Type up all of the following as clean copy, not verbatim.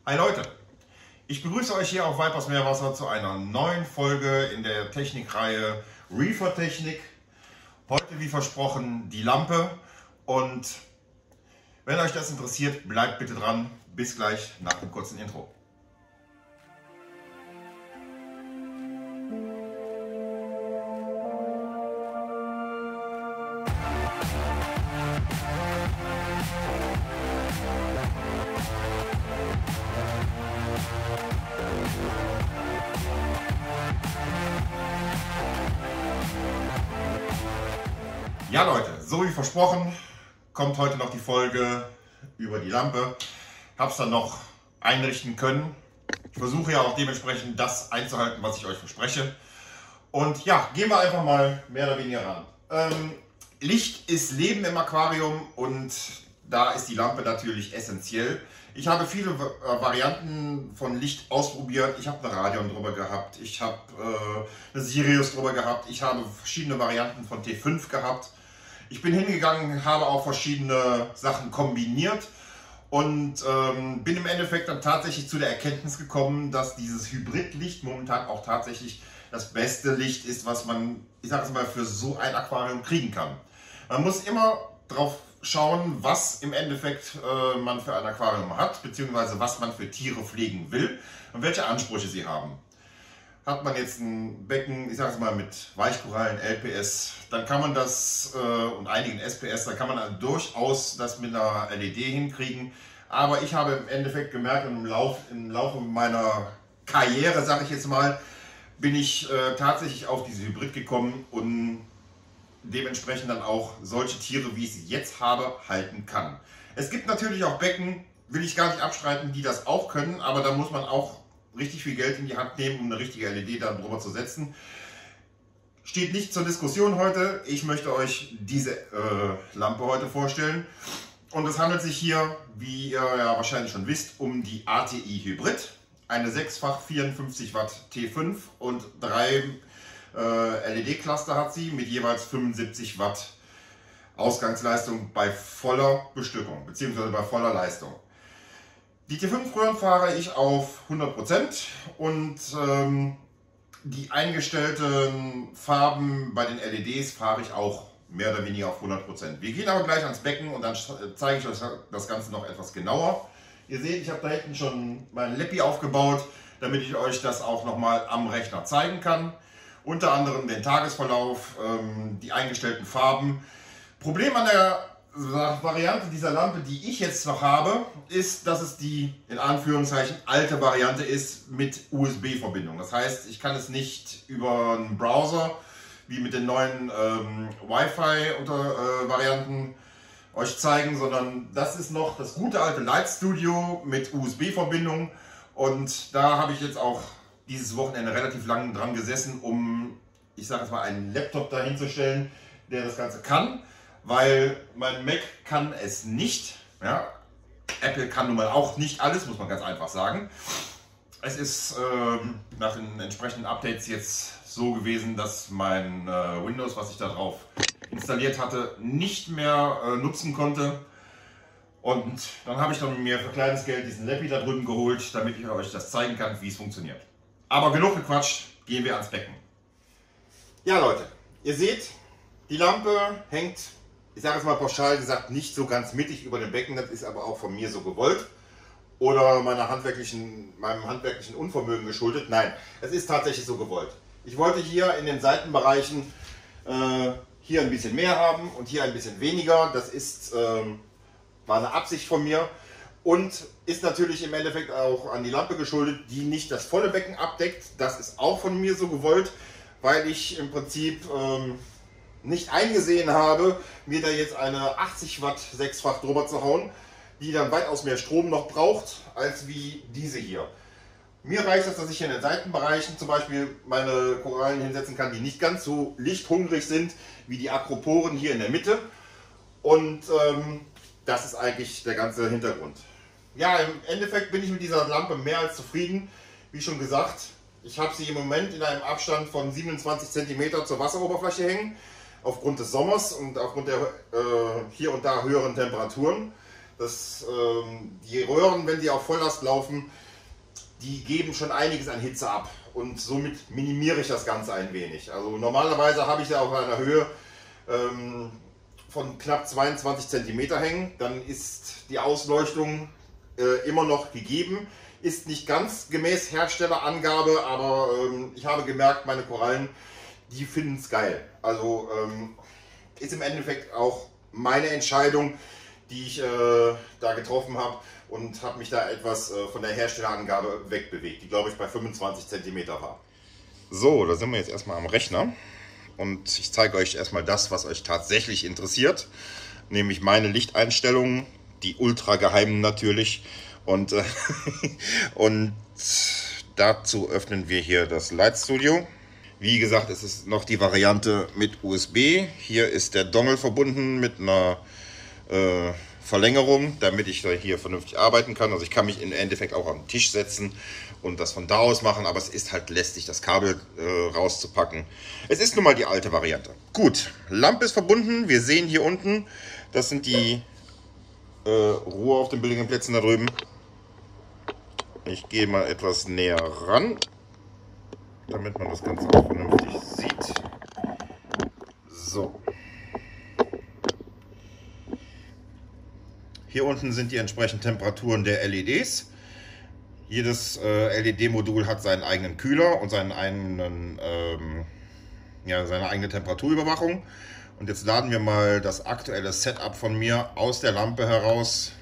Hi Leute, ich begrüße euch hier auf Vipers Meerwasser zu einer neuen Folge in der Technikreihe Reefer Technik. Heute wie versprochen die Lampe und wenn euch das interessiert, bleibt bitte dran. Bis gleich nach dem kurzen Intro. Ja Leute, so wie versprochen, kommt heute noch die Folge über die Lampe. Hab's dann noch einrichten können. Ich versuche ja auch dementsprechend das einzuhalten, was ich euch verspreche. Und ja, gehen wir einfach mal mehr oder weniger ran. Licht ist Leben im Aquarium und da ist die Lampe natürlich essentiell. Ich habe viele Varianten von Licht ausprobiert. Ich habe eine Radion drüber gehabt, ich habe eine Sirius drüber gehabt, ich habe verschiedene Varianten von T5 gehabt. Ich bin hingegangen, habe auch verschiedene Sachen kombiniert und bin im Endeffekt dann tatsächlich zu der Erkenntnis gekommen, dass dieses Hybridlicht momentan auch tatsächlich das beste Licht ist, was man, ich sage es mal, für so ein Aquarium kriegen kann. Man muss immer drauf schauen, was im Endeffekt man für ein Aquarium hat, beziehungsweise was man für Tiere pflegen will und welche Ansprüche sie haben. Hat man jetzt ein Becken, ich sage es mal mit Weichkorallen, LPS, dann kann man das und einigen SPS, dann kann man dann durchaus das mit einer LED hinkriegen. Aber ich habe im Endeffekt gemerkt, im Laufe meiner Karriere, sage ich jetzt mal, bin ich tatsächlich auf diese Hybrid gekommen und dementsprechend dann auch solche Tiere, wie ich sie jetzt habe, halten kann. Es gibt natürlich auch Becken, will ich gar nicht abstreiten, die das auch können, aber da muss man auch richtig viel Geld in die Hand nehmen, um eine richtige LED da drüber zu setzen. Steht nicht zur Diskussion heute. Ich möchte euch diese Lampe heute vorstellen. Und es handelt sich hier, wie ihr ja wahrscheinlich schon wisst, um die ATI Hybrid. Eine 6-fach 54 Watt T5 und 3 LED-Cluster hat sie mit jeweils 75 Watt Ausgangsleistung bei voller Bestückung bzw. bei voller Leistung. Die T5-Röhren fahre ich auf 100% und die eingestellten Farben bei den LEDs fahre ich auch mehr oder weniger auf 100%. Wir gehen aber gleich ans Becken und dann zeige ich euch das Ganze noch etwas genauer. Ihr seht, ich habe da hinten schon mein Leppi aufgebaut, damit ich euch das auch nochmal am Rechner zeigen kann. Unter anderem den Tagesverlauf, die eingestellten Farben. Problem an der Variante dieser Lampe, die ich jetzt noch habe, ist, dass es die in Anführungszeichen alte Variante ist mit USB-Verbindung. Das heißt, ich kann es nicht über einen Browser wie mit den neuen Wi-Fi-Varianten euch zeigen, sondern das ist noch das gute alte Light Studio mit USB-Verbindung und da habe ich jetzt auch dieses Wochenende relativ lang dran gesessen, um, ich sage jetzt mal, einen Laptop dahin zu stellen, der das Ganze kann. Weil mein Mac kann es nicht. Ja? Apple kann nun mal auch nicht alles, muss man ganz einfach sagen. Es ist nach den entsprechenden Updates jetzt so gewesen, dass mein Windows, was ich da drauf installiert hatte, nicht mehr nutzen konnte. Und dann habe ich dann mir für kleines Geld diesen Leppi da drüben geholt, damit ich euch das zeigen kann, wie es funktioniert. Aber genug gequatscht, gehen wir ans Becken. Ja Leute, ihr seht, die Lampe hängt, ich sage es mal pauschal gesagt, nicht so ganz mittig über dem Becken. Das ist aber auch von mir so gewollt oder meinem handwerklichen Unvermögen geschuldet. Nein, es ist tatsächlich so gewollt. Ich wollte hier in den Seitenbereichen hier ein bisschen mehr haben und hier ein bisschen weniger. Das ist, war eine Absicht von mir und ist natürlich im Endeffekt auch an die Lampe geschuldet, die nicht das volle Becken abdeckt. Das ist auch von mir so gewollt, weil ich im Prinzip nicht eingesehen habe, mir da jetzt eine 80 Watt 6-fach drüber zu hauen, die dann weitaus mehr Strom noch braucht, als wie diese hier. Mir reicht es, dass ich hier in den Seitenbereichen zum Beispiel meine Korallen hinsetzen kann, die nicht ganz so lichthungrig sind, wie die Acroporen hier in der Mitte. Und das ist eigentlich der ganze Hintergrund. Ja, im Endeffekt bin ich mit dieser Lampe mehr als zufrieden. Wie schon gesagt, ich habe sie im Moment in einem Abstand von 27 cm zur Wasseroberfläche hängen. Aufgrund des Sommers und aufgrund der hier und da höheren Temperaturen. Die Röhren, wenn sie auf Volllast laufen, die geben schon einiges an Hitze ab. Und somit minimiere ich das Ganze ein wenig. Also normalerweise habe ich ja auf einer Höhe von knapp 22 cm hängen. Dann ist die Ausleuchtung immer noch gegeben. Ist nicht ganz gemäß Herstellerangabe, aber ich habe gemerkt, meine Korallen, die finden es geil. Also ist im Endeffekt auch meine Entscheidung, die ich da getroffen habe, und habe mich da etwas von der Herstellerangabe wegbewegt, die glaube ich bei 25 cm war. So, da sind wir jetzt erstmal am Rechner und ich zeige euch erstmal das, was euch tatsächlich interessiert, nämlich meine Lichteinstellungen, die ultra geheimen natürlich, und dazu öffnen wir hier das Light Studio. Wie gesagt, es ist noch die Variante mit USB. Hier ist der Dongle verbunden mit einer Verlängerung, damit ich hier vernünftig arbeiten kann. Also ich kann mich im Endeffekt auch am Tisch setzen und das von da aus machen, aber es ist halt lästig, das Kabel rauszupacken. Es ist nun mal die alte Variante. Gut, Lampe ist verbunden. Wir sehen hier unten, das sind die Ruhe auf den billigen Plätzen da drüben. Ich gehe mal etwas näher ran, damit man das Ganze auch vernünftig sieht. So. Hier unten sind die entsprechenden Temperaturen der LEDs. Jedes LED-Modul hat seinen eigenen Kühler und seine eigene Temperaturüberwachung. Und jetzt laden wir mal das aktuelle Setup von mir aus der Lampe heraus.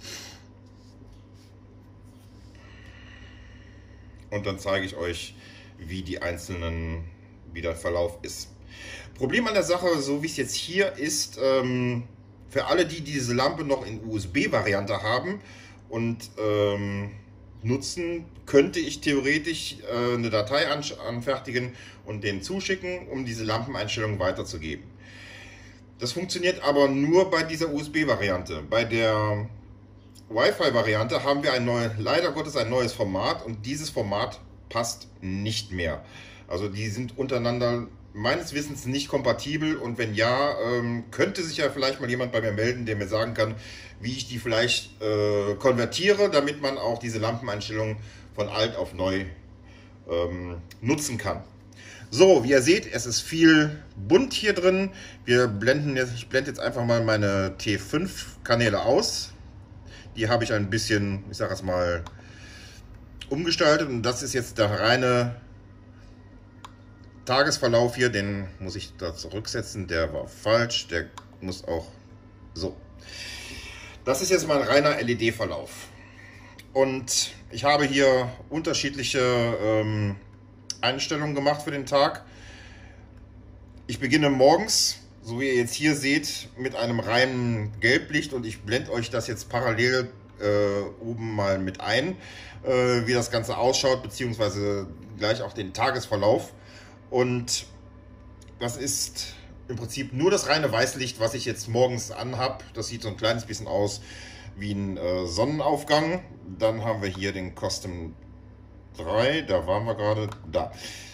Und dann zeige ich euch, wie der Verlauf ist. Problem an der Sache, so wie es jetzt hier ist, für alle, die diese Lampe noch in USB-Variante haben und nutzen, könnte ich theoretisch eine Datei anfertigen und denen zuschicken, um diese Lampeneinstellungen weiterzugeben. Das funktioniert aber nur bei dieser USB-Variante. Bei der Wi-Fi-Variante haben wir leider Gottes ein neues Format, und dieses Format passt nicht mehr. Also die sind untereinander meines Wissens nicht kompatibel, und wenn ja, könnte sich ja vielleicht mal jemand bei mir melden, der mir sagen kann, wie ich die vielleicht konvertiere, damit man auch diese Lampeneinstellungen von alt auf neu nutzen kann. So, wie ihr seht, es ist viel bunt hier drin. Ich blende jetzt einfach mal meine T5 Kanäle aus. Die habe ich ein bisschen, ich sage es mal, umgestaltet, und das ist jetzt der reine Tagesverlauf hier. Den muss ich da zurücksetzen, der war falsch, der muss auch so. Das ist jetzt mein reiner LED-Verlauf, und ich habe hier unterschiedliche Einstellungen gemacht für den Tag. Ich beginne morgens, so wie ihr jetzt hier seht, mit einem reinen Gelblicht, und ich blende euch das jetzt parallel oben mal mit ein, wie das Ganze ausschaut, beziehungsweise gleich auch den Tagesverlauf. Und das ist im Prinzip nur das reine Weißlicht, was ich jetzt morgens anhab. Das sieht so ein kleines bisschen aus wie ein Sonnenaufgang. Dann haben wir hier den Custom 3, da waren wir gerade, da.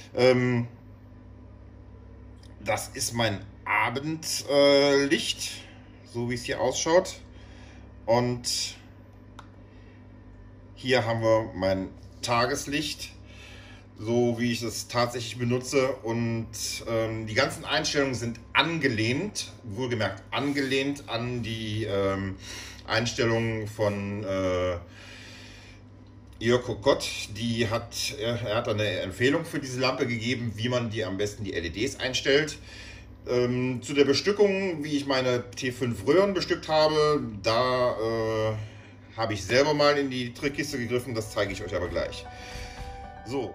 Das ist mein Abendlicht, so wie es hier ausschaut. Und hier haben wir mein Tageslicht, so wie ich es tatsächlich benutze. Und die ganzen Einstellungen sind angelehnt, wohlgemerkt angelehnt an die Einstellungen von Jörg Kokott. Er hat eine Empfehlung für diese Lampe gegeben, wie man am besten die LEDs einstellt. Zu der Bestückung, wie ich meine T5 Röhren bestückt habe, da habe ich selber mal in die Trickkiste gegriffen, das zeige ich euch aber gleich. So.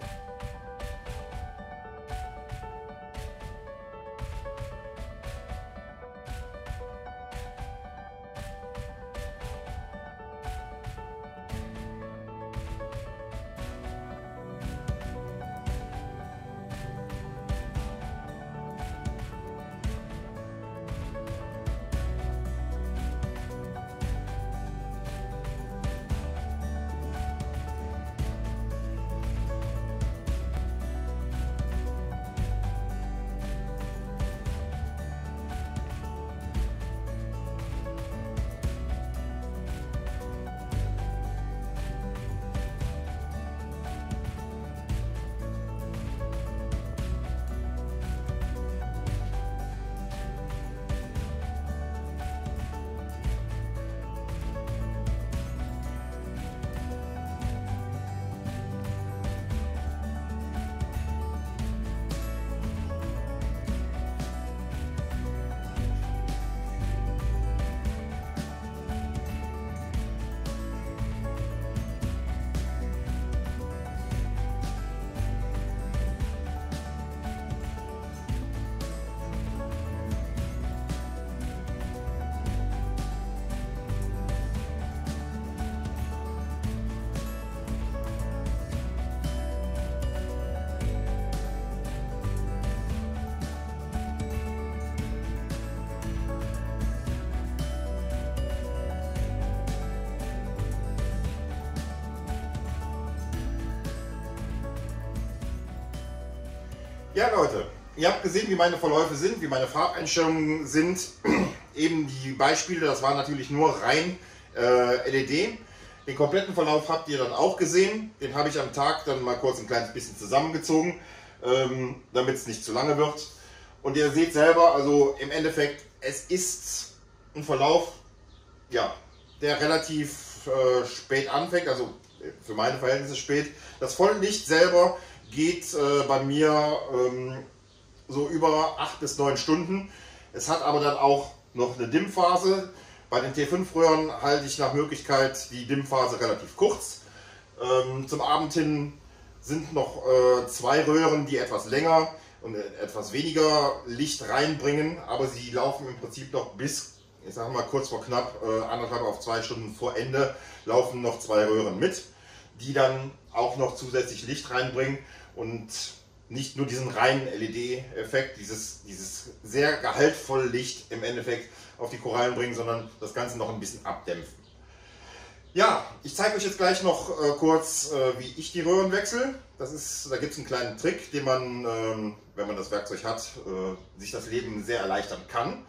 Ja Leute, ihr habt gesehen, wie meine Verläufe sind, wie meine Farbeinstellungen sind. Eben die Beispiele, das war natürlich nur rein LED. Den kompletten Verlauf habt ihr dann auch gesehen. Den habe ich am Tag dann mal kurz ein kleines bisschen zusammengezogen, damit es nicht zu lange wird. Und ihr seht selber, also im Endeffekt, es ist ein Verlauf, ja, der relativ spät anfängt, also für meine Verhältnisse spät. Das Volllicht selber geht bei mir so über 8 bis 9 Stunden. Es hat aber dann auch noch eine Dimmphase. Bei den T5-Röhren halte ich nach Möglichkeit die Dimmphase relativ kurz. Zum Abend hin sind noch 2 Röhren, die etwas länger und etwas weniger Licht reinbringen, aber sie laufen im Prinzip noch bis, ich sage mal kurz vor knapp 1,5 auf 2 Stunden vor Ende, laufen noch 2 Röhren mit, die dann auch noch zusätzlich Licht reinbringen und nicht nur diesen reinen LED-Effekt, dieses sehr gehaltvolle Licht im Endeffekt auf die Korallen bringen, sondern das Ganze noch ein bisschen abdämpfen. Ja, ich zeige euch jetzt gleich noch kurz, wie ich die Röhren wechsle. Da gibt es einen kleinen Trick, den man, wenn man das Werkzeug hat, sich das Leben sehr erleichtern kann.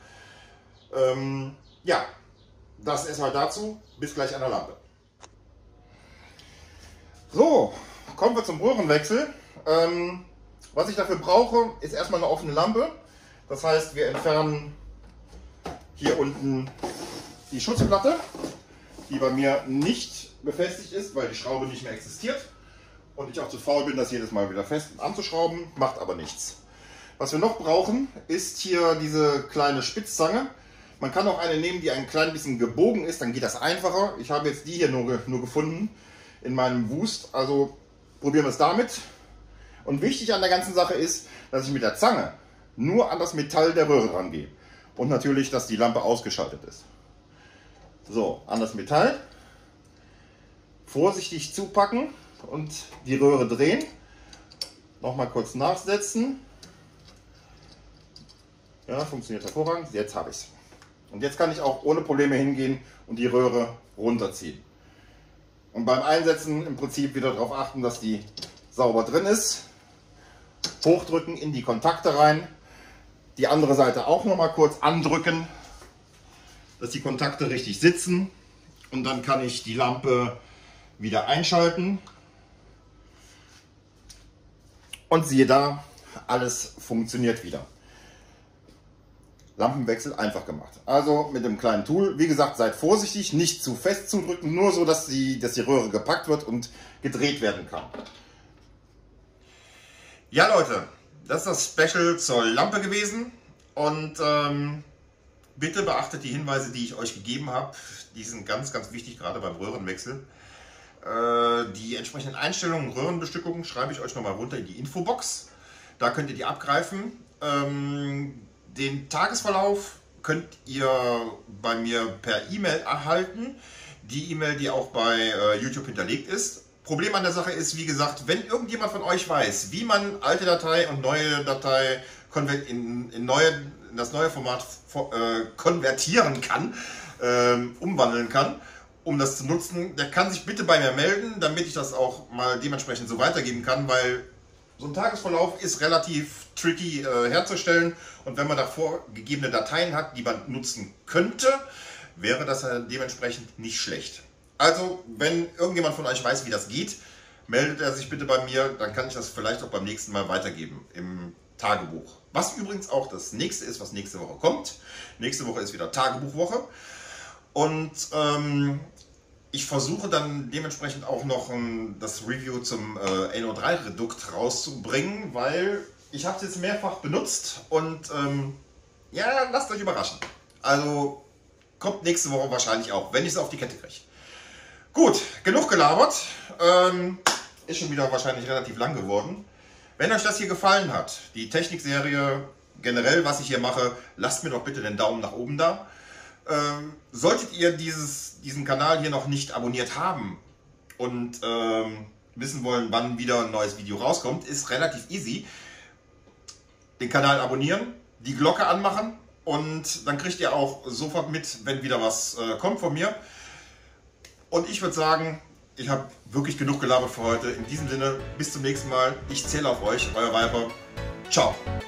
Ja, das erstmal dazu. Bis gleich an der Lampe. So, kommen wir zum Röhrenwechsel. Was ich dafür brauche, ist erstmal eine offene Lampe. Das heißt, wir entfernen hier unten die Schutzplatte, die bei mir nicht befestigt ist, weil die Schraube nicht mehr existiert. Und ich auch zu faul bin, das jedes Mal wieder fest anzuschrauben, macht aber nichts. Was wir noch brauchen, ist hier diese kleine Spitzzange. Man kann auch eine nehmen, die ein klein bisschen gebogen ist, dann geht das einfacher. Ich habe jetzt die hier nur gefunden in meinem Wust, also probieren wir es damit. Und wichtig an der ganzen Sache ist, dass ich mit der Zange nur an das Metall der Röhre rangehe. Und natürlich, dass die Lampe ausgeschaltet ist. So, an das Metall. Vorsichtig zupacken und die Röhre drehen. Nochmal kurz nachsetzen. Ja, funktioniert hervorragend. Jetzt habe ich es. Und jetzt kann ich auch ohne Probleme hingehen und die Röhre runterziehen. Und beim Einsetzen im Prinzip wieder darauf achten, dass die sauber drin ist. Hochdrücken in die Kontakte rein. Die andere Seite auch noch mal kurz andrücken, dass die Kontakte richtig sitzen. Und dann kann ich die Lampe wieder einschalten. Und siehe da, alles funktioniert wieder. Lampenwechsel einfach gemacht. Also mit dem kleinen Tool. Wie gesagt, seid vorsichtig, nicht zu fest zudrücken, nur so, dass die Röhre gepackt wird und gedreht werden kann. Ja Leute, das ist das Special zur Lampe gewesen und bitte beachtet die Hinweise, die ich euch gegeben habe. Die sind ganz, ganz wichtig, gerade beim Röhrenwechsel. Die entsprechenden Einstellungen und Röhrenbestückungen schreibe ich euch nochmal runter in die Infobox. Da könnt ihr die abgreifen. Den Tagesverlauf könnt ihr bei mir per E-Mail erhalten. Die E-Mail, die auch bei YouTube hinterlegt ist. Problem an der Sache ist, wie gesagt, wenn irgendjemand von euch weiß, wie man alte Datei und neue Datei in das neue Format konvertieren kann, umwandeln kann, um das zu nutzen, der kann sich bitte bei mir melden, damit ich das auch mal dementsprechend so weitergeben kann, weil so ein Tagesverlauf ist relativ tricky herzustellen und wenn man da vorgegebene Dateien hat, die man nutzen könnte, wäre das dementsprechend nicht schlecht. Also, wenn irgendjemand von euch weiß, wie das geht, meldet er sich bitte bei mir, dann kann ich das vielleicht auch beim nächsten Mal weitergeben im Tagebuch. Was übrigens auch das nächste ist, was nächste Woche kommt. Nächste Woche ist wieder Tagebuchwoche und ich versuche dann dementsprechend auch noch das Review zum NO3-Redukt rauszubringen, weil ich habe es jetzt mehrfach benutzt und ja, lasst euch überraschen. Also kommt nächste Woche wahrscheinlich auch, wenn ich es auf die Kette kriege. Gut, genug gelabert. Ist schon wieder wahrscheinlich relativ lang geworden. Wenn euch das hier gefallen hat, die Technikserie, generell was ich hier mache, lasst mir doch bitte den Daumen nach oben da. Solltet ihr diesen Kanal hier noch nicht abonniert haben und wissen wollen, wann wieder ein neues Video rauskommt, ist relativ easy. Den Kanal abonnieren, die Glocke anmachen und dann kriegt ihr auch sofort mit, wenn wieder was kommt von mir. Und ich würde sagen, ich habe wirklich genug gelabert für heute. In diesem Sinne, bis zum nächsten Mal. Ich zähle auf euch, euer Viper. Ciao.